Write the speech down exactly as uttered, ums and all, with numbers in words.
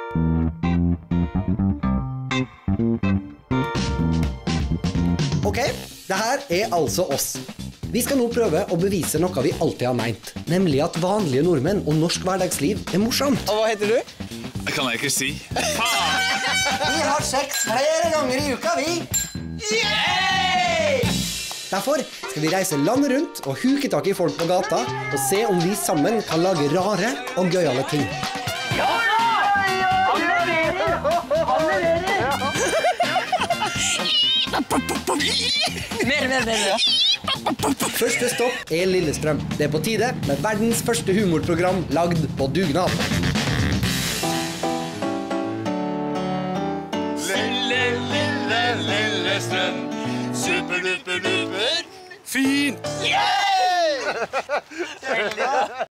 Ok, det her er altså oss. Vi skal nå prøve å bevise noe vi alltid har meint, nemlig at vanlige nordmenn og norsk hverdagsliv er morsomt. Og hva heter du? Det kan jeg ikke si. Vi har sex flere ganger i uka, vi! Yay! Derfor skal vi reise landet rundt og huke tak i folk på gata og se om vi sammen kan lage rare og gøyale ting. Ja! Han leverer! Han leverer! Mer, mer, mer. Første stopp er Lillestrøm. Det er på tide med verdens første humorprogram lagd på dugnad. Lille, lille, Lillestrøm. Super, duper, duper. Fint! Yeah!